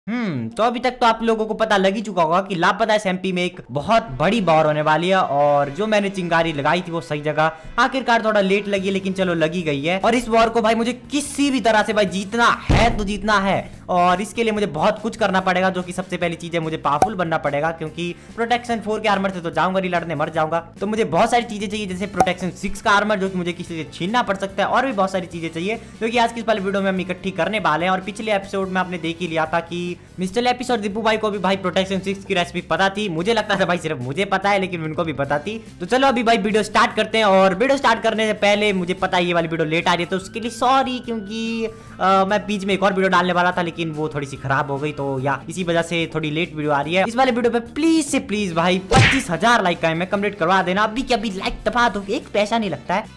तो अभी तक तो आप लोगों को पता लग ही चुका होगा कि लापता एसएमपी में एक बहुत बड़ी वॉर होने वाली है। और जो मैंने चिंगारी लगाई थी वो सही जगह आखिरकार थोड़ा लेट लगी, लेकिन चलो लगी गई है। और इस वॉर को भाई मुझे किसी भी तरह से भाई जीतना है तो जीतना है। और इसके लिए मुझे बहुत कुछ करना पड़ेगा, जो कि सबसे पहली चीज है मुझे पावरफुल बनना पड़ेगा, क्योंकि प्रोटेक्शन 4 के आर्मर से तो जाऊंगा नहीं लड़ने, मर जाऊंगा। तो मुझे बहुत सारी चीजें चाहिए, जैसे प्रोटेक्शन 6 का आर्मर जो कि मुझे किसी से छीनना पड़ सकता है, और भी बहुत सारी चीजें चाहिए जो कि आज की इस वाले वीडियो में हम इकट्ठी करने वाले हैं। और पिछले एपिसोड में आपने देख ही लिया था कि मिस्टर एपिसोड दीपू भाई को भी भाई प्रोटेक्शन 6 की रेसिपी पता थी। मुझे लगता था भाई सिर्फ मुझे पता है, लेकिन उनको भी पता थी। तो चलो अभी भाई वीडियो स्टार्ट करते हैं। और वीडियो स्टार्ट करने से पहले मुझे पता है ये वाली वीडियो लेट आ रही है, तो उसके लिए सॉरी, क्योंकि मैं बीच में एक और वीडियो डालने वाला था, लेकिन वो थोड़ी सी खराब हो गई, तो या इसी वजह से थोड़ी लेट वीडियो आ रही है। इस वाले वीडियो पे प्लीज से प्लीज भाई 25,000 लाइक का मैं कंप्लीट करवा देना। अभी के अभी लाइक दबा दो, एक पैसा नहीं लगता है।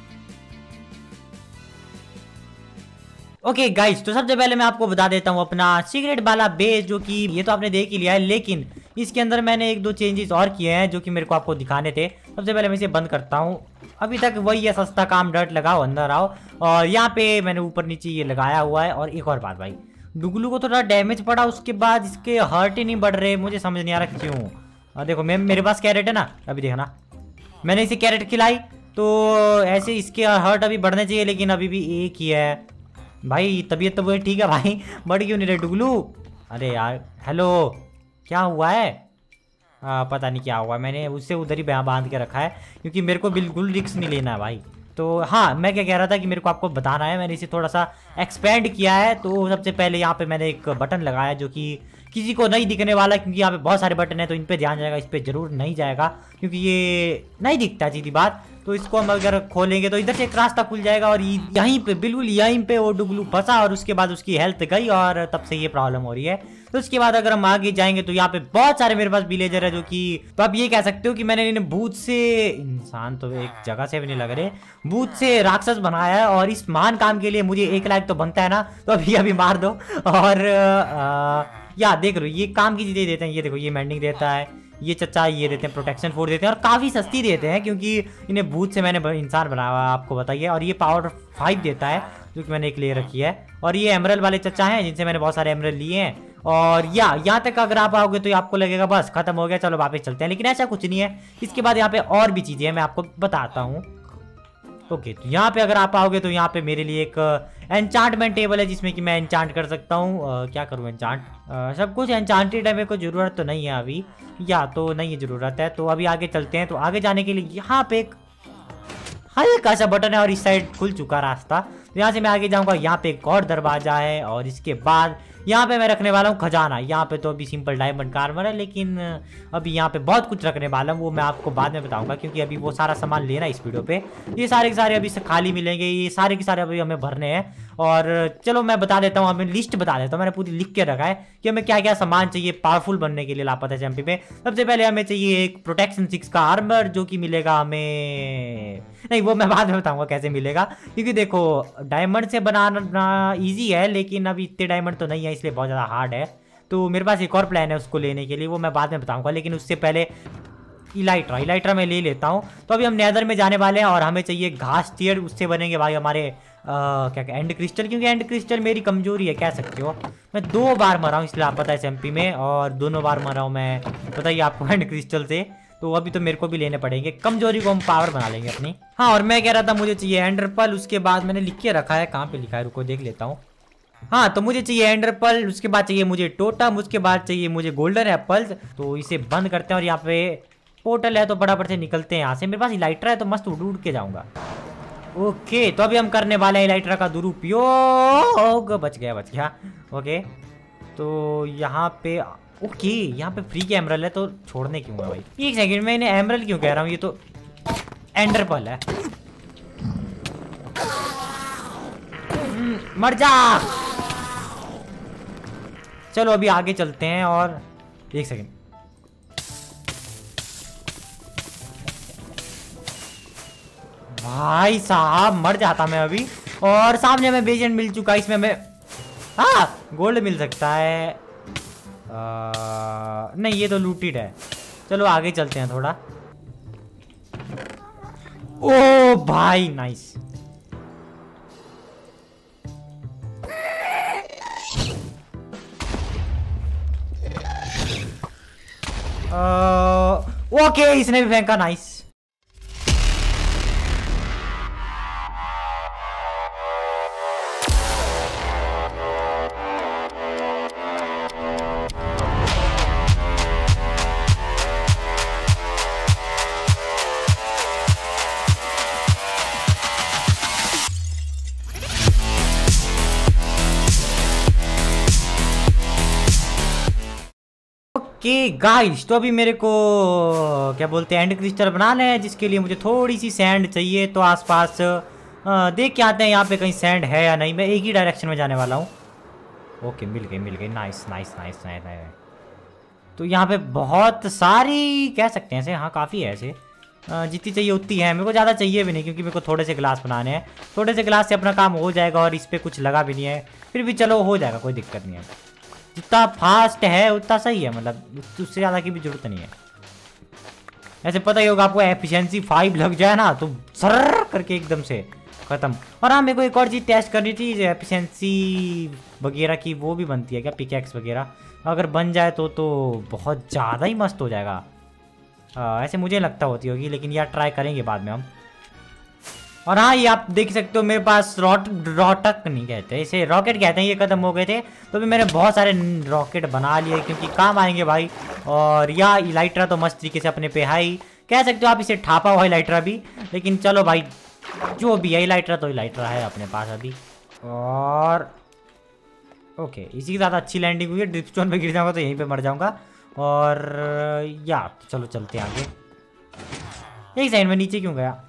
ओके गाइस, तो सबसे पहले मैं आपको बता देता हूँ अपना सीक्रेट वाला बेस, जो कि ये तो आपने देख ही लिया है, लेकिन इसके अंदर मैंने एक दो चेंजेस और किए हैं जो कि मेरे को आपको दिखाने थे। सबसे पहले मैं इसे बंद करता हूँ। अभी तक वही है, सस्ता काम, डर्ट लगाओ अंदर आओ। और यहाँ पे मैंने ऊपर नीचे ये लगाया हुआ है। और एक और बात भाई, डुगलू को थोड़ा डैमेज पड़ा, उसके बाद इसके हर्ट ही नहीं बढ़ रहे, मुझे समझ नहीं आ रहा क्यों। देखो मेरे पास कैरेट है ना, अभी देखना, मैंने इसे कैरेट खिलाई, तो ऐसे इसके हर्ट अभी बढ़ने चाहिए, लेकिन अभी भी एक ही है भाई। तबीयत तो वो ठीक है भाई, बढ़ क्यों नहीं रहे डुगलू? अरे यार हेलो, क्या हुआ है? पता नहीं क्या हुआ, मैंने उससे उधर ही बांध के रखा है, क्योंकि मेरे को बिल्कुल रिस्क नहीं लेना है भाई। तो हाँ, मैं क्या कह रहा था कि मेरे को आपको बताना है, मैंने इसे थोड़ा सा एक्सपेंड किया है। तो सबसे पहले यहाँ पे मैंने एक बटन लगाया जो कि किसी को नहीं दिखने वाला, क्योंकि यहाँ पे बहुत सारे बटन है, तो इन पे ध्यान जाएगा, इस पे जरूर नहीं जाएगा, क्योंकि ये नहीं दिखता सीधी बात। तो इसको हम अगर खोलेंगे तो इधर से एक रास्ता खुल जाएगा, और यहीं पे बिल्कुल यहीं पे वो डुगलू फंसा, और उसके बाद उसकी हेल्थ गई, और तब से ये प्रॉब्लम हो रही है। तो उसके बाद अगर हम आगे जाएंगे तो यहाँ पे बहुत सारे मेरे पास विलेजर है, जो कि तो आप ये कह सकते हो कि मैंने इन्हें भूत से, इंसान तो एक जगह से भी नहीं लग रहे, भूत से राक्षस बनाया है। और इस महान काम के लिए मुझे 1 लाख तो बनता है ना, तो अभी अभी मार दो। और या देख लो, ये काम की चीजें देते हैं, ये देखो, ये मेंडिंग देता है, ये चचा ये देते हैं, प्रोटेक्शन 4 देते हैं, और काफी सस्ती देते हैं, क्योंकि इन्हें भूत से मैंने इंसान बनाया हुआ आपको बताइए। और ये पावर 5 देता है, जो कि मैंने एक ले रखी है। और ये एमरल वाले चचा हैं, जिनसे मैंने बहुत सारे एमरल लिए हैं। और यहाँ तक अगर आप आओगे तो आपको लगेगा बस खत्म हो गया, चलो वापस चलते हैं, लेकिन ऐसा कुछ नहीं है। इसके बाद यहाँ पे और भी चीजें हैं, मैं आपको बताता हूँ। ओके, तो यहाँ पे अगर आप आओगे तो यहाँ पे मेरे लिए एक एन्चांटमेंट टेबल है, जिसमें कि मैं एन्चांट कर सकता हूँ। क्या करूँ एन्चांट? सब कुछ एन्चांटेड है, मेरे को जरूरत तो नहीं है अभी, या तो नहीं है जरूरत है। तो अभी आगे चलते हैं। तो आगे जाने के लिए यहाँ पे एक हल्का सा बटन है, और इस साइड खुल चुका रास्ता। तो यहाँ से मैं आगे जाऊंगा, यहाँ पे एक और दरवाजा है, और इसके बाद यहाँ पे मैं रखने वाला हूँ खजाना। यहाँ पे तो अभी सिंपल डायमंड का आर्मर है, लेकिन अभी यहाँ पे बहुत कुछ रखने वाला हूँ, वो मैं आपको बाद में बताऊंगा, क्योंकि अभी वो सारा सामान लेना है इस वीडियो पे। ये सारे के सारे अभी से खाली मिलेंगे, ये सारे के सारे अभी हमें भरने हैं। और चलो मैं बता देता हूँ, हमें लिस्ट बता देता हूँ, मैंने पूरी लिख के रखा है कि हमें क्या क्या सामान चाहिए पावरफुल बनने के लिए लापता एसएमपी पे। सबसे पहले हमें चाहिए एक प्रोटेक्शन 6 का आर्मर, जो कि मिलेगा हमें, नहीं वो मैं बाद में बताऊंगा कैसे मिलेगा, क्योंकि देखो डायमंड से बनाना इजी है, लेकिन अभी इतने डायमंड तो नहीं है, इसलिए बहुत ज़्यादा हार्ड है। तो मेरे पास एक और प्लान है उसको लेने के लिए, वो मैं बाद में बताऊंगा, लेकिन उससे पहले इलाइट्रा मैं ले लेता हूँ। तो अभी हम नेदर में जाने वाले हैं, और हमें चाहिए घास टीयर, उससे बनेंगे भाई हमारे क्या एंड क्रिस्टल, क्योंकि एंड क्रिस्टल मेरी कमजोरी है, कह सकते हो। मैं 2 बार मरा हूँ इसलिए आप पता है एसएमपी में, और दोनों बार मरा हूँ मैं, बताइए आपको, एंड क्रिस्टल से। तो अभी तो मेरे को भी लेने पड़ेंगे, कमजोरी को हम पावर बना लेंगे अपनी। हाँ, और मैं कह रहा था मुझे चाहिए एंडरपल, उसके बाद मैंने लिख के रखा है, कहाँ पे लिखा है, रुको देख लेता हूँ। हाँ, तो मुझे चाहिए एंडरपल, उसके बाद चाहिए मुझे टोटम, उसके बाद चाहिए मुझे गोल्डन एप्पल्स। तो इसे बंद करते हैं, और यहाँ पे पोर्टल है, तो फटाफट से निकलते हैं यहाँ से। मेरे पास इलाइट्रा है, तो मस्त उड़ के जाऊंगा। ओके, तो अभी हम करने वाले हैं इलाइट्रा का दुरुपयोग। बच गया। ओके, तो यहाँ पे ओके, यहाँ पे फ्री के एमरल है, तो छोड़ने क्यों है भाई? एक सेकंड, मैं इन्हें एमरल क्यों कह रहा हूँ, ये तो एंडरपल है। मर जा। चलो अभी आगे चलते हैं। और एक सेकंड, भाई साहब मर जाता मैं अभी। और सामने में बेजेंट मिल चुका है, इसमें हमें गोल्ड मिल सकता है। नहीं, ये तो लूटेड है। चलो आगे चलते हैं थोड़ा। ओ भाई नाइस। ओके इसने भी फेंका, नाइस। ओके गाइस, तो अभी मेरे को क्या बोलते हैं एंड क्रिस्टल बनाना है, जिसके लिए मुझे थोड़ी सी सैंड चाहिए। तो आसपास देख के आते हैं यहाँ पे कहीं सैंड है या नहीं। मैं एक ही डायरेक्शन में जाने वाला हूँ। ओके मिल गई, नाइस नाइस नाइस नाइस। तो यहाँ पे बहुत सारी कह सकते हैं ऐसे, हाँ काफ़ी है ऐसे। जितनी चाहिए उतनी है, मेरे को ज़्यादा चाहिए भी नहीं क्योंकि मेरे को थोड़े से ग्लास बनाने हैं। थोड़े से ग्लास से अपना काम हो जाएगा और इस पर कुछ लगा भी नहीं है, फिर भी चलो हो जाएगा, कोई दिक्कत नहीं है। जितना फास्ट है उतना सही है, मतलब उससे ज़्यादा की भी जरूरत नहीं है। ऐसे पता ही होगा आपको, एफिशिएंसी 5 लग जाए ना तो सर करके एकदम से ख़त्म। और हाँ मेरे को एक और चीज़ टेस्ट करनी थी, एफिशिएंसी वगैरह की, वो भी बनती है क्या पिकैक्स वगैरह? अगर बन जाए तो बहुत ज़्यादा ही मस्त हो जाएगा। ऐसे मुझे लगता होती होगी, लेकिन यार ट्राई करेंगे बाद में हम। और हाँ ये आप देख सकते हो मेरे पास रोटक नहीं कहते इसे, रॉकेट कहते हैं, ये खत्म हो गए थे। तो भी मैंने बहुत सारे रॉकेट बना लिए क्योंकि काम आएंगे भाई। और या इलाइट्रा तो मस्त तरीके से अपने पे हाई कह सकते हो आप इसे, ठापा हुआ इलाइट्रा भी। लेकिन चलो भाई जो भी है, इलाइट्रा तो इलाइट्रा है अपने पास अभी। और ओके इसी के साथ अच्छी लैंडिंग हुई है। ड्रिपस्टोन पे गिर जाऊंगा तो यहीं पे मर जाऊंगा। और या चलो चलते हैं आगे। एक साइड में नीचे क्यों गया?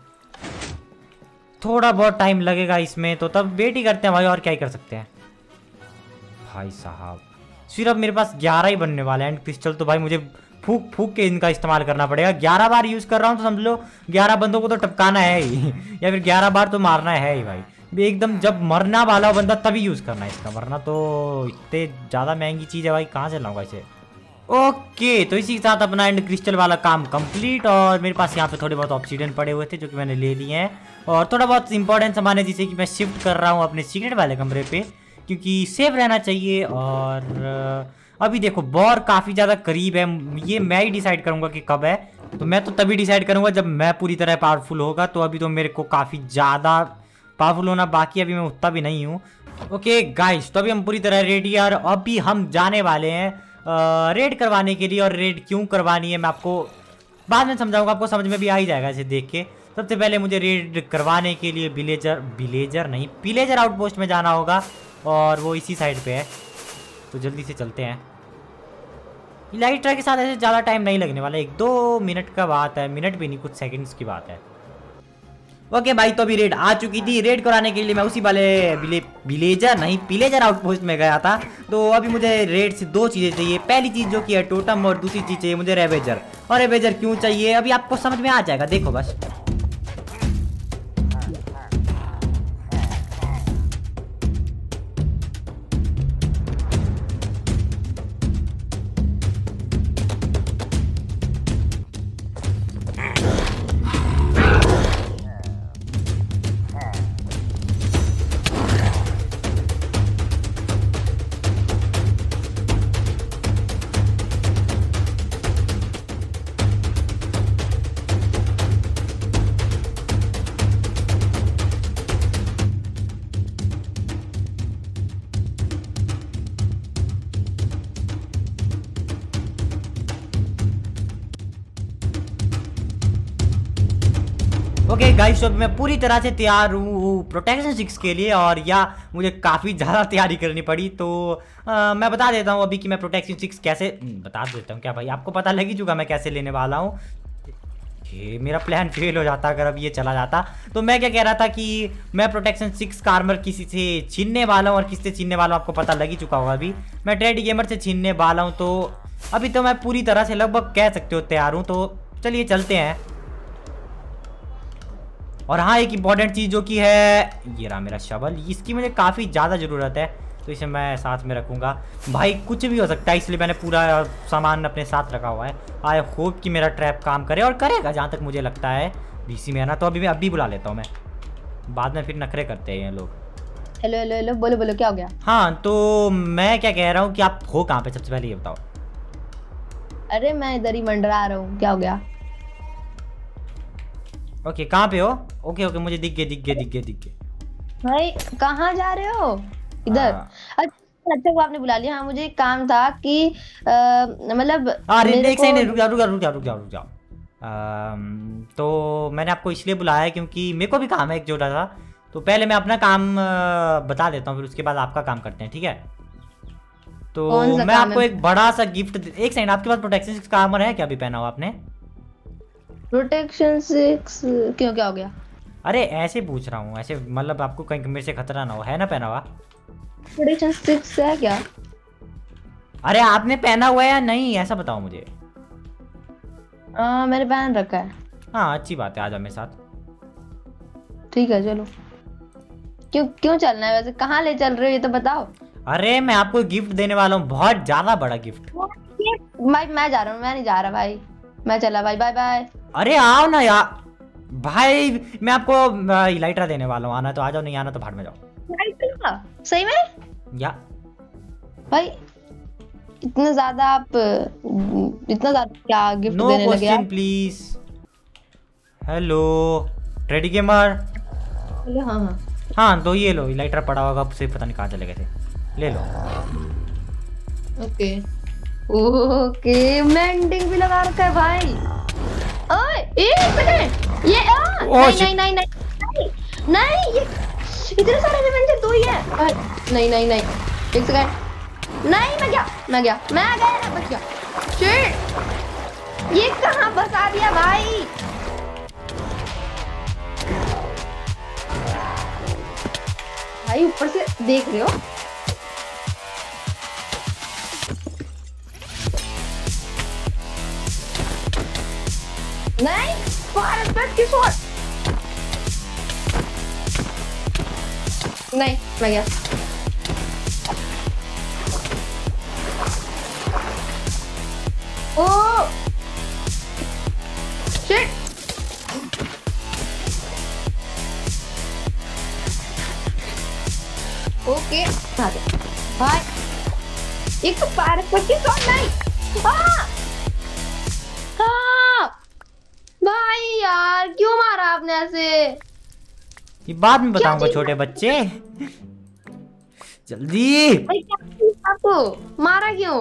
थोड़ा बहुत टाइम लगेगा इसमें, तो तब वेट ही करते हैं भाई, और क्या ही कर सकते हैं भाई साहब। फिर अब मेरे पास 11 ही बनने वाले हैं एंड क्रिस्टल। तो भाई मुझे फूक फूक के इनका इस्तेमाल करना पड़ेगा। 11 बार यूज़ कर रहा हूँ तो समझ लो 11 बंदों को तो टपकाना है ही या फिर 11 बार तो मारना है ही भाई। एकदम जब मरना वाला हो बंदा तभी यूज़ करना है इसका, वरना तो इतने ज़्यादा महंगी चीज़ है भाई, कहाँ से लाऊंगा इसे। ओके तो इसी के साथ अपना एंड क्रिस्टल वाला काम कंप्लीट। और मेरे पास यहाँ पे थोड़े बहुत ऑब्सीडियन पड़े हुए थे जो कि मैंने ले लिए हैं। और थोड़ा बहुत इंपॉर्टेंट सामान है जिसे कि मैं शिफ्ट कर रहा हूँ अपने सीक्रेट वाले कमरे पे, क्योंकि सेफ रहना चाहिए। और अभी देखो बॉर काफ़ी ज़्यादा करीब है, ये मैं ही डिसाइड करूँगा कि कब है। तो मैं तो तभी डिसाइड करूँगा जब मैं पूरी तरह पावरफुल होगा। तो अभी तो मेरे को काफ़ी ज़्यादा पावरफुल होना बाकी, अभी मैं उतना भी नहीं हूँ। ओके गाइस तो अभी हम पूरी तरह रेडी है और अभी हम जाने वाले हैं रेड करवाने के लिए। और रेड क्यों करवानी है मैं आपको बाद में समझाऊंगा, आपको समझ में भी आ ही जाएगा इसे देख के। सबसे पहले मुझे रेड करवाने के लिए विलेजर आउटपोस्ट में जाना होगा और वो इसी साइड पे है। तो जल्दी से चलते हैं। इलाइट्रा के साथ ऐसे ज़्यादा टाइम नहीं लगने वाला, 1-2 मिनट का बात है, मिनट भी नहीं कुछ सेकंड्स की बात है। ओके भाई तो अभी रेड आ चुकी थी। रेड कराने के लिए मैं उसी वाले विलेजर आउटपोस्ट में गया था। तो अभी मुझे रेड से 2 चीज़ें चाहिए। पहली चीज़ जो कि है टोटम, और दूसरी चीज़ चाहिए मुझे रेवेजर। और रेवेजर क्यों चाहिए अभी आपको समझ में आ जाएगा, देखो बस। ओके गाइस तो मैं पूरी तरह से तैयार हूँ प्रोटेक्शन 6 के लिए। और या मुझे काफ़ी ज़्यादा तैयारी करनी पड़ी। तो मैं बता देता हूँ अभी कि मैं प्रोटेक्शन 6 कैसे बता देता हूँ। क्या भाई आपको पता लग ही चुका मैं कैसे लेने वाला हूँ। ये मेरा प्लान फेल हो जाता अगर अब ये चला जाता। तो मैं क्या कह रहा था कि मैं प्रोटेक्शन 6 का आर्मर किसी से छीनने वाला हूँ। और किससे छीनने वाला हूँ आपको पता लग ही चुका होगा। अभी मैं ट्रेड गेमर से छीनने वाला हूँ। तो अभी तो मैं पूरी तरह से लगभग कह सकते हो तैयार हूँ। तो चलिए चलते हैं। और हाँ एक इम्पॉर्टेंट चीज़ जो कि है ये रहा मेरा शवल, इसकी मुझे काफ़ी ज़्यादा ज़रूरत है। तो इसे मैं साथ में रखूँगा। भाई कुछ भी हो सकता है इसलिए मैंने पूरा सामान अपने साथ रखा हुआ है। आई होप कि मेरा ट्रैप काम करे, और करेगा जहाँ तक मुझे लगता है। बीसी में है ना, तो अभी मैं अभी बुला लेता हूँ मैं, बाद में फिर नखरे करते हैं ये लोग। हेलो हेलो हेलो, बोलो बोलो क्या हो गया? हाँ तो मैं क्या कह रहा हूँ कि आप हो कहाँ पे, सबसे पहले ये बताओ। अरे मैं इधर ही मंडरा रहा हूँ, क्या हो गया? ओके कहाँ पे हो? ओके ओके मुझे दिख गए। भाई कहाँ जा रहे हो? इधर? अच्छा वो आपने बुला लिया। हाँ मुझे एक काम था कि मतलब एक सेकंड रुक जाओ। तो मैंने आपको इसलिए बुलाया है क्योंकि मेरे को भी काम है एक छोटा सा। तो पहले मैं अपना काम बता देता हूँ, फिर उसके बाद आपका काम करते हैं, ठीक है? तो मैं आपको एक बड़ा सा गिफ्ट एक सेकंड, आपके पास प्रोटेक्शन 6 का आर्मर है क्या? अभी पहना हुआ आपने? प्रोटेक्शन 6 क्यों, क्या हो गया? अरे ऐसे पूछ रहा हूँ, ऐसे मतलब आपको कहीं मेरे से खतरा ना हो, है ना पहना हुआ? प्रोटेक्शन 6 है क्या? अरे आपने पहना हुआ है या नहीं, ऐसा बताओ मुझे। मैंने पहन रखा है। हाँ अच्छी बात है, आ जाओ मेरे साथ। ठीक है चलो। क्यों चलना है वैसे, कहाँ ले चल रहे हो ये तो बताओ। अरे मैं आपको गिफ्ट देने वाला हूँ, बहुत ज्यादा बड़ा गिफ्ट। भाई मैं जा रहा हूँ, मैं नहीं जा रहा भाई, मैं चला भाई, बाय बाय। अरे आओ ना यार भाई, मैं आपको इलाइट्रा देने वाला हूँ, आना तो आ जाओ, नहीं आना तो भाड़ में जाओ। सही में या भाई? इतना ज्यादा क्या गिफ्ट देने लगे यार? प्लीज। Hello ready gamer. हाँ हाँ तो ये लो, इलाइट्रा पड़ा होगा, आपसे पता नहीं कहाँ चले गए थे, ले लो। ओके मेंडिंग भी लगा रखा है भाई। ओए एक सेकंड, ये नहीं ये इतने सारे रिवेंजर तो ही है। नहीं एक सेकंड, नहीं मैं गया बच गया। शिट, ये कहाँ फंसा दिया भाई? भाई ऊपर से देख रहे हो? नहीं नहीं मैं गया। ओ शिट, ओके भाई एक तो पैर पर की शॉट नहीं। भाई यार क्यों मारा आपने ऐसे? ये बाद में बताऊंगा छोटे बच्चे, जल्दी। आपको मारा क्यों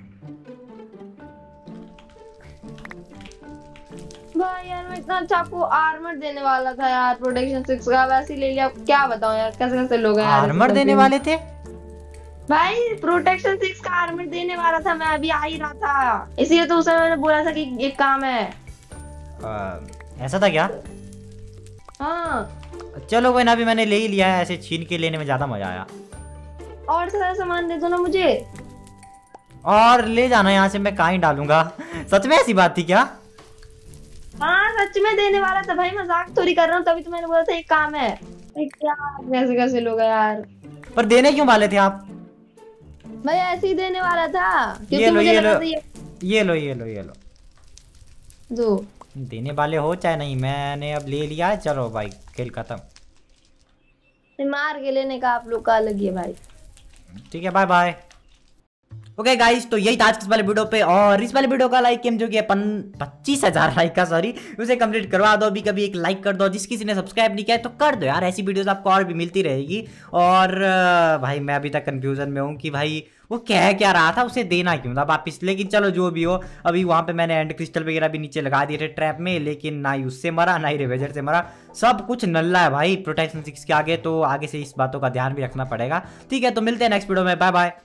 भाई? यार मैं इतना अच्छा आपको आर्मर देने वाला था यार, प्रोटेक्शन 6 का, वैसे ही ले लिया। क्या बताऊं यार, कैसे लोग हैं यार। आर्मर देने वाले थे भाई? प्रोटेक्शन 6 का आर्मर देने वाला था, मैं अभी आ ही रहा था, इसीलिए तो उस समय मैंने बोला था कि एक काम है। ऐसा था क्या? हाँ चलो कोई ना, अभी मैंने ले ही लिया है, ऐसे छीन के लेने में ज्यादा मजा आया। और सारा सामान दे दो ना मुझे। और ले जाना यहाँ से, मैं कहाँ ही डालूंगा। सच में ऐसी बात थी क्या? हाँ सच में देने वाला था भाई, मजाक थोड़ी कर रहा हूँ, तभी तो मैंने बोला था एक काम है। क्या कैसे लोग हैं यार? पर देने क्यों वाले थे आप? भाई ऐसे ही देने वाला था, क्योंकि ये लो, मुझे ये लगा लो, था ये लो दो। देने वाले हो चाहे नहीं, मैंने अब ले लिया है, चलो भाई खेल खत्म। मार के लेने का आप लोग का अलग ही है भाई। ठीक है बाय बाय। ओके गाइस, तो यही था आज इस वाले वीडियो पे, और इस वाले वीडियो का लाइक एम जो कि 25,000 लाइक का, सॉरी, उसे कंप्लीट करवा दो। अभी कभी एक लाइक कर दो, जिस किसी ने सब्सक्राइब नहीं किया है तो कर दो यार, ऐसी वीडियोस आपको और भी मिलती रहेगी। और भाई मैं अभी तक कंफ्यूजन में हूँ कि भाई वो कह क्या रहा था, उसे देना क्यों था वापिस। लेकिन चलो जो भी हो, अभी वहाँ पे मैंने एंड क्रिस्टल वगैरह भी नीचे लगा दिए थे ट्रैप में, लेकिन ना ही उससे मरा ना ही रिवेजर से मरा, सब कुछ नल्ला है भाई प्रोटेक्शन 6 के आगे। तो आगे से इस बातों का ध्यान भी रखना पड़ेगा। ठीक है, तो मिलते हैं नेक्स्ट वीडियो में, बाय बाय।